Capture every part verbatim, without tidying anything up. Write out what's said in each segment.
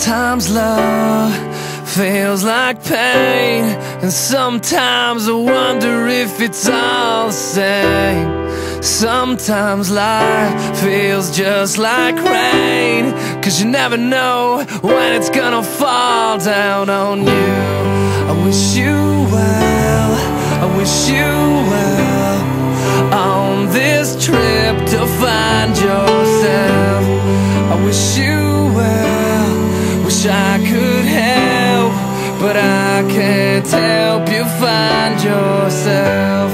Sometimes love feels like pain, and sometimes I wonder if it's all the same. Sometimes life feels just like rain, 'cause you never know when it's gonna fall down on you. I wish you well, I wish you well, on this trip to find yourself. I wish you well, wish I could help, but I can't help you find yourself.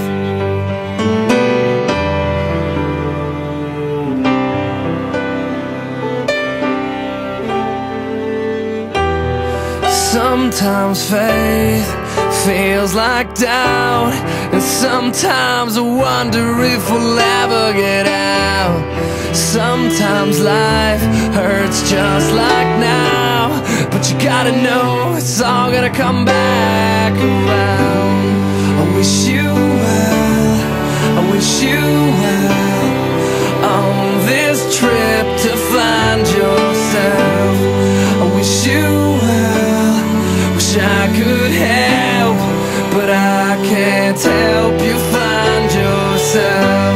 Sometimes faith feels like doubt, and sometimes I wonder if we'll ever get out. Sometimes life hurts just like now, but you gotta know it's all gonna come back around. I wish you well, I wish you well, on this trip to find yourself. I wish you well, wish I could help, but I can't help you find yourself.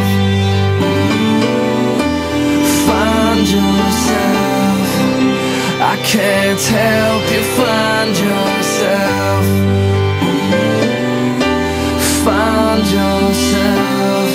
Find yourself, I can't help you find yourself. Find yourself.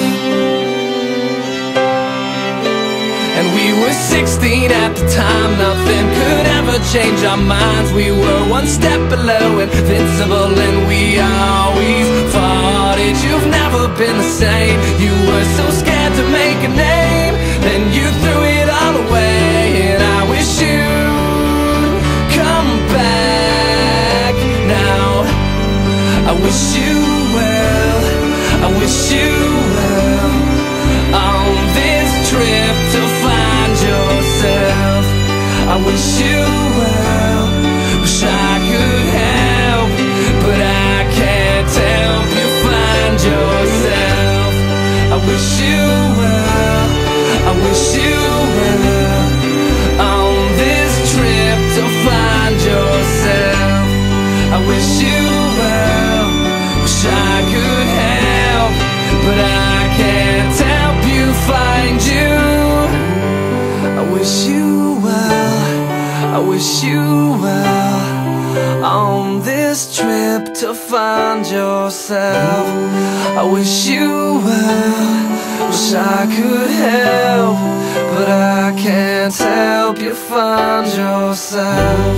And we were sixteen at the time, nothing could ever change our minds. We were one step below invincible, and we always fought it. You've never been the same. You were so scared to make a name, then you threw it all away. And I wish you'd come back now. I wish you well, I wish you well, on this trip to find yourself. I wish you well, wish I could help, but I can't help you find yourself. I wish you well, I wish you well, on this trip to find yourself. I wish you well, wish I could help, but I can't help you find you. I wish you well, I wish you well, on this trip to find yourself. I wish you well, wish I could help, but I can't help you find yourself.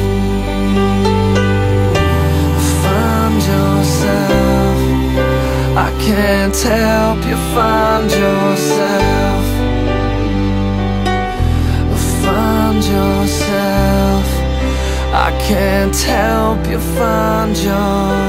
Find yourself, I can't help you find yourself. Find yourself, I can't help you find yourself.